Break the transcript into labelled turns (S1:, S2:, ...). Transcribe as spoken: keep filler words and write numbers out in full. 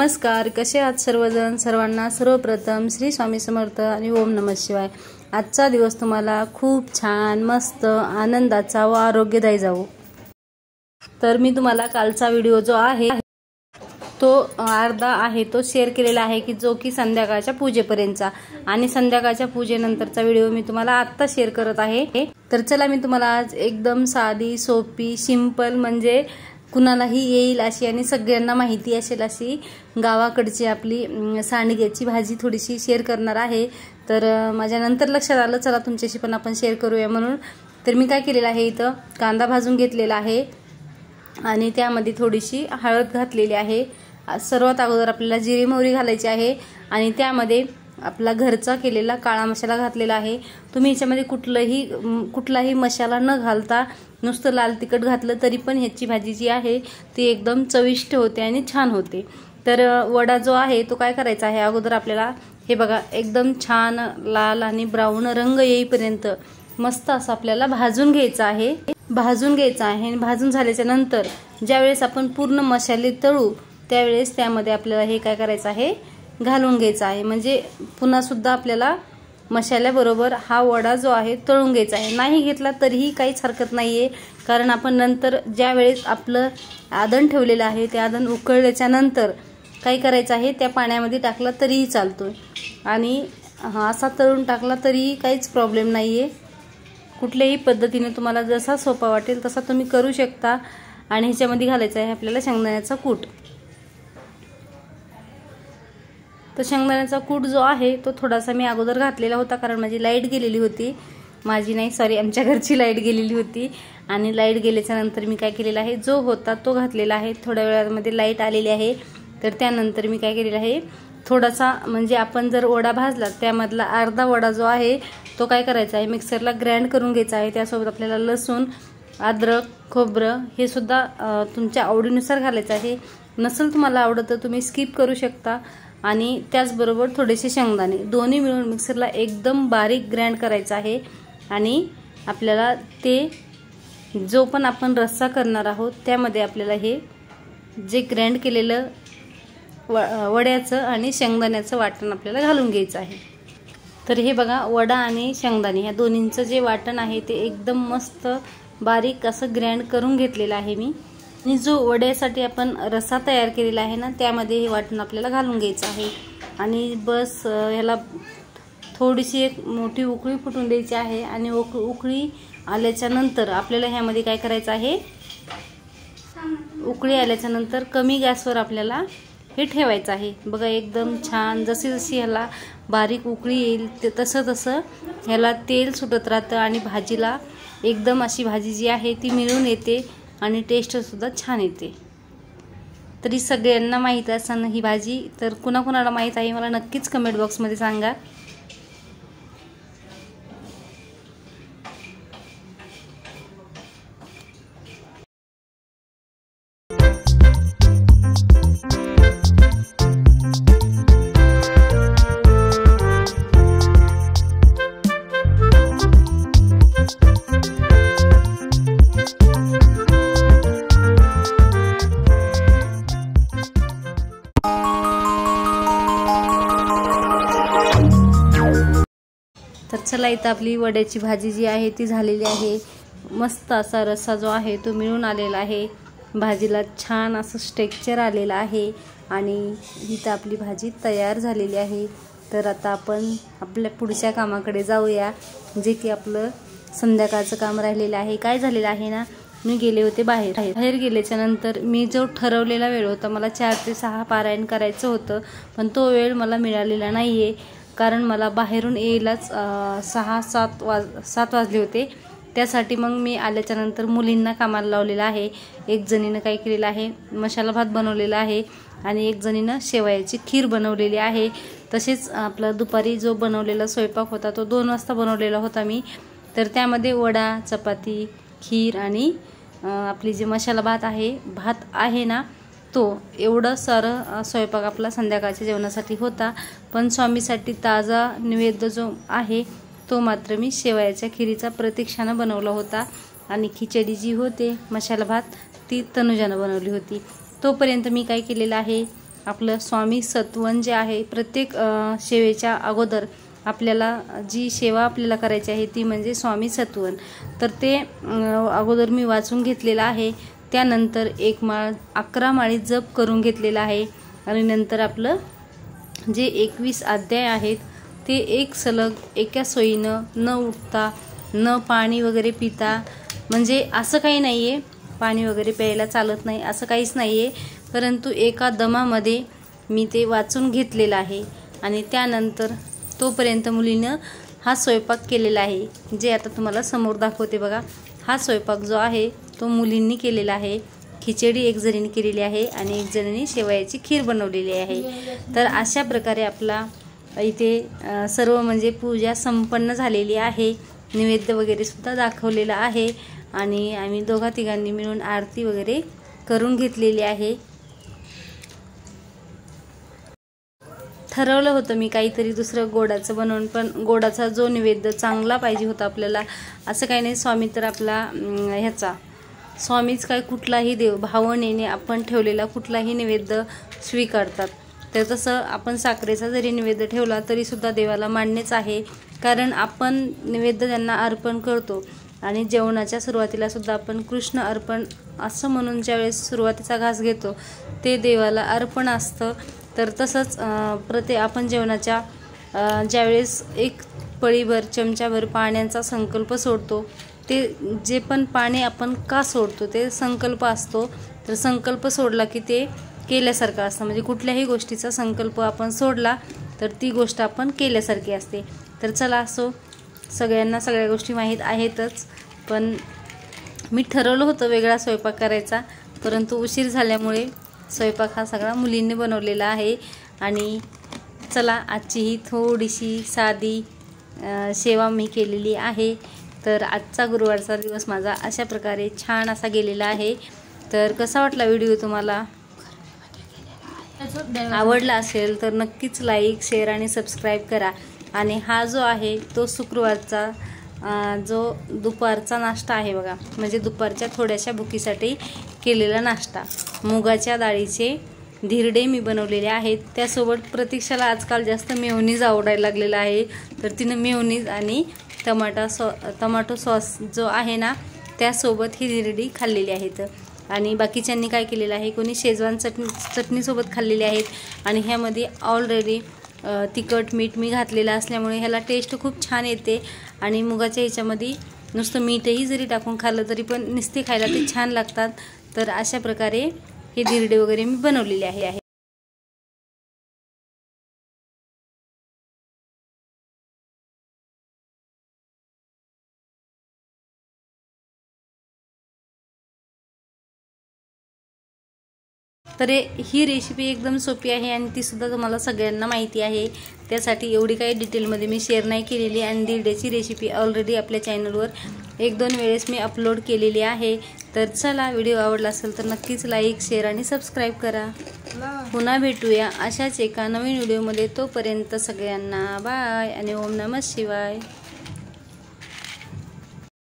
S1: नमस्कार, कसे आहात सर्वजण? सर्वांना सर्वप्रथम श्री स्वामी समर्थ आणि ओम नमः शिवाय। आजचा दिवस तुम्हाला खूप छान, मस्त, आनंदाचा व आरोग्यदायी जावो। तर मी तुम्हाला कालचा व्हिडिओ जो आहे तो अर्धा आहे तो शेअर केलेला आहे की जो की संध्याकाळच्या पूजेपर्यंतचा, आणि संध्याकाळच्या पूजेनंतरचा व्हिडिओ मी तुम्हाला आता शेअर करत आहे। तर चला मी तुम्हाला आज एकदम साधी, सोपी, सिंपल, म्हणजे कुणालाही येईल अशी आणि सगळ्यांना माहिती असेल अशी गावाकडची आपली सांडग्याची भाजी थोडीशी शेअर करणार आहे। तर माझ्या नंतर लक्षात आलं चला तुमच्याशी पण आपण शेअर करूया म्हणून। तर मी काय केलेलं आहे, इथं कांदा भाजून घेतलेला आहे आणि त्यामध्ये थोडीशी हळद घातलेली आहे। सर्वात अगोदर आपल्याला जिरे मोहरी घालायची आहे आणि त्यामध्ये आपला घरचा केलेला काळा मसाला घातलेला आहे। तुम्ही याच्यामध्ये कुठलाही कुठलाही मसाला न घालता नुसतं लाल तिखट घातलं तरी पण ह्याची भाजी जी आहे ती एकदम चविष्ट होते आणि छान होते। तर वडा जो आहे तो काय करायचा आहे, अगोदर आपल्याला हे बघा एकदम छान लाल आणि ब्राऊन रंग येईपर्यंत मस्त असं आपल्याला भाजून घ्यायचं आहे भाजून घ्यायचं आहे भाजून झाल्याच्या नंतर ज्यावेळेस आपण पूर्ण मसाले तळू त्यावेळेस त्यामध्ये आपल्याला हे काय करायचं आहे, घालून घ्यायचा आहे। म्हणजे पुन्हा सुद्धा आपल्याला मसाल्याबरोबर हा वडा जो आहे तळून घ्यायचा आहे। नाही घेतला तरीही काहीच हरकत नाहीये, कारण आपण नंतर ज्या वेळेस आपलं आदण ठेवलेलं आहे ते आदण उकळल्याच्या नंतर काय करायचं आहे, त्या पाण्यामध्ये टाकला तरीही चालतोय आणि हा असा तळून टाकला तरीही काहीच प्रॉब्लेम नाहीये। कुठल्याही पद्धतीने तुम्हाला जसा सोपा वाटेल तसा तुम्ही करू शकता। आणि ह्याच्यामध्ये घालायचं आहे आपल्याला शेंगदाण्याचा कूट। तर शेंगदाण्याचा कूट जो आहे तो थोडासा मी अगोदर घातलेला होता, कारण माझी लाईट गेलेली होती, माझी नाही सॉरी आमच्या घरची लाईट गेलेली होती। आणि लाईट गेल्याच्या नंतर मी काय केलेला आहे, जो होता तो घातलेला आहे। थोड्या वेळामध्ये लाईट आलेली आहे, तर त्यानंतर मी काय केलेलं आहे, थोडासा म्हणजे आपण जर वडा भाजला त्यामधला अर्धा वडा जो आहे तो काय करायचा आहे, मिक्सरला ग्राइंड करून घ्यायचा आहे। त्यासोबत आपल्याला लसूण, अद्रक, खोबरं हे सुद्धा तुमच्या आवडीनुसार घालायचं आहे। नसेल तुम्हाला आवडत तर तुम्ही स्किप करू शकता। आणि त्याचबरोबर थोडेसे शेंगदाणे दोन्ही मिळून मिक्सरला एकदम बारीक ग्राइंड करायचं आहे। आणि आपल्याला ते जो पण आपण रस्सा करणार आहोत त्यामध्ये आपल्याला हे जे ग्राइंड केलेलं वड्याचं आणि शेंगदाण्याचं वाटण आपल्याला घालून घ्यायचं आहे। तर हे बघा वडा आणि शेंगदाणे ह्या दोन्हींचं जे वाटण आहे ते एकदम मस्त बारीक असं ग्राइंड करून घेतलेलं आहे मी। आणि जो वड्यासाठी आपण रस्सा तयार केलेला आहे ना त्यामध्ये हे वाटण आपल्याला घालून घ्यायचं आहे। आणि बस ह्याला थोडीशी एक मोठी उकळी फुटून द्यायची आहे। आणि उकळी आल्याच्या नंतर आपल्याला ह्यामध्ये काय करायचं आहे, उकळी आल्याच्या नंतर कमी गॅसवर आपल्याला हे ठेवायचं आहे। बघा एकदम छान जशी जशी ह्याला बारीक उकळी येईल ते तसं तसं ह्याला तेल सुटत राहतं आणि भाजीला एकदम अशी भाजी जी आहे ती मिळून येते आणि टेस्ट सुद्धा छान येते। तरी सगळ्यांना माहीत असताना ही भाजी, तर कुणाकुणाला माहीत आहे मला नक्कीच कमेंट बॉक्समध्ये सांगा। तर चला इथं आपली वड्याची भाजी जी आहे ती झालेली आहे। मस्त असा रस्सा जो आहे तो मिळून आलेला आहे, भाजीला छान असं स्ट्रेक्चर आलेलं आहे आणि इथं आपली भाजी तयार झालेली आहे। तर आता आपण आपल्या पुढच्या कामाकडे जाऊया, जे की आपलं संध्याकाळचं काम राहिलेलं आहे। काय झालेलं आहे ना, मी गेले होते बाहेर बाहेर गेल्याच्या नंतर मी जो ठरवलेला वेळ होता, मला चार ते सहा पारायण करायचं होतं, पण तो वेळ मला मिळालेला नाहीये, कारण मला बाहेरून यायलाच सहा सात वाज सात वाजले होते। त्यासाठी मग मी आल्याच्या नंतर मुलींना कामाला लावलेलं आहे। एक जणीनं काय केलेलं आहे, मसाला भात बनवलेला आहे आणि एक जणीनं शेवयाची खीर बनवलेली आहे। तसेच आपला दुपारी जो बनवलेला स्वयंपाक होता तो दोन वाजता बनवलेला होता मी। तर त्यामध्ये वडा, चपाती, खीर आणि आपली जी मसाला भात आहे भात आहे ना तो एवढं सारं स्वयंपाक आपला संध्याकाळच्या जेवणासाठी होता। पण स्वामीसाठी ताजा नैवेद्य जो आहे तो मात्र मी शेवयाच्या खिरीचा प्रतीक्षानं बनवला होता। आणि खिचडी जी होते मसाला भात ती तनुजानं बनवली होती। तोपर्यंत मी काय केलेलं आहे, आपलं स्वामी सत्वन जे आहे, प्रत्येक सेवेच्या अगोदर आपल्याला जी सेवा आपल्याला करायची आहे ती म्हणजे स्वामी सत्वन. तर ते अगोदर मी वाचून घेतलेलं आहे. त्यानंतर एक माळ अकरा माळी जप करून घेतलेला आहे आणि नंतर आपलं जे एकवीस अध्याय आहेत ते एक सलग एका सोयीनं न उठता, न पाणी वगैरे पिता, म्हणजे असं काही नाही आहे पाणी वगैरे प्यायला चालत नाही असं काहीच नाही आहे, परंतु एका दमामध्ये मी ते वाचून घेतलेलं आहे. आणि त्यानंतर तोपर्यंत मुलीनं हा स्वयंपाक केलेला आहे, जे आता तुम्हाला समोर दाखवते बघा. हा स्वयंपाक जो आहे तो मुलींनी केलेला आहे. खिचडी एक जणीने केलेली आहे आणि एक जणीने शेवयाची खीर बनवलेली आहे. तर अशा प्रकारे आपला इथे सर्व म्हणजे पूजा संपन्न झालेली आहे. नैवेद्य वगैरे सुद्धा दाखवलेला आहे आणि आम्ही दोघा तिघांनी मिळून आरती वगैरे करून घेतलेली आहे. ठरवलं होतं मी काहीतरी दुसरं गोडाचं बनवून, पण गोडाचा जो नैवेद्य चांगला पाहिजे होता आपल्याला, असं काही नाही. स्वामी तर आपला ह्याचा स्वामीच काय कुठलाही देव भावनेने आपण ठेवलेला कुठलाही नैवेद्य स्वीकारतात. तर तसं आपण साखरेचा जरी नैवेद्य ठेवला तरीसुद्धा देवाला मान्यच आहे, कारण आपण नैवेद्य त्यांना अर्पण करतो. आणि जेवणाच्या सुरुवातीला सुद्धा आपण कृष्ण अर्पण असं म्हणून ज्यावेळेस सुरुवातीचा घास घेतो ते देवाला अर्पण असतं. तर तसंच प्रत्येक आपण जेवणाच्या ज्यावेळेस एक पळीभर चमचाभर पाण्याचा संकल्प सोडतो, ते जे पण पाणी आपण का सोडतो ते संकल्प असतो. तर संकल्प सोडला की ते केल्यासारखं असतं, म्हणजे कुठल्याही गोष्टीचा संकल्प आपण सोडला तर ती गोष्ट आपण केल्यासारखी असते. तर चला, असो, सगळ्यांना सगळ्या गोष्टी माहीत आहेतच, पण मी ठरवलं होतं वेगळा स्वयंपाक करायचा, परंतु उशीर झाल्यामुळे स्वयंपाक हा सगळा मुलींनी बनवलेला आहे. आणि चला, आजची ही थोडीशी साधी सेवा मी केलेली आहे. तर आजचा गुरुवारचा दिवस माझा अशा प्रकारे छान असा गेलेला आहे. तर कसा वाटला व्हिडिओ तुम्हाला? आवडला असेल तर नक्कीच लाईक, शेअर आणि सबस्क्राईब करा. आणि हा जो आहे तो शुक्रवारचा जो दुपारचा नाश्ता आहे बघा, म्हणजे दुपारच्या थोड्याशा भुकीसाठी केलेला नाश्ता. मुगाच्या डाळीचे धिरडे मी बनवलेले आहेत. त्यासोबत प्रतीक्षाला आजकाल जास्त मेयोनीज आवडायला लागलेला आहे, तर तिनं मेयोनीज आणि टमाटा सॉ टमाटो सॉस जो आहे ना त्यासोबत ही धिरडी खाल्लेली आहेत. आणि बाकीच्यांनी काय केलेलं आहे, कोणी शेजवान चटणी चटणीसोबत खाल्लेली आहेत. आणि ह्यामध्ये ऑलरेडी तिखट मीठ मी घातलेलं असल्यामुळे ह्याला टेस्ट खूप छान येते. आणि मुगाच्या ह्याच्यामध्ये नुसतं मीठही जरी टाकून खाल्लं तरी पण नुसते खायला ते छान लागतात. तर अशा प्रकारे हे धिरडे वगैरे मी बनवलेले आहे. तर ही रेसिपी एकदम सोपी आहे आणि तीसुद्धा तुम्हाला सगळ्यांना माहिती आहे. त्यासाठी एवढी काही डिटेलमध्ये मी शेअर नाही केलेली. आणि धिरड्याची रेसिपी ऑलरेडी आपल्या चॅनलवर एक दोन वेळेस मी अपलोड केलेली आहे. तर चला, व्हिडिओ आवडला असेल तर नक्कीच लाईक, शेअर आणि सबस्क्राईब करा. पुन्हा भेटूया अशाच एका नवीन व्हिडिओमध्ये. तोपर्यंत सगळ्यांना बाय आणि ओम नमः शिवाय.